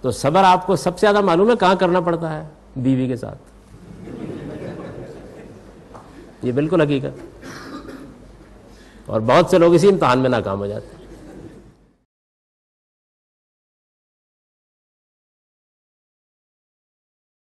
तो सब्र आपको सबसे ज़्यादा मालूम है कहाँ करना पड़ता है, बीवी के साथ। ये बिल्कुल हकीकत। और बहुत से लोग इसी इम्तहान में नाकाम हो जाते हैं।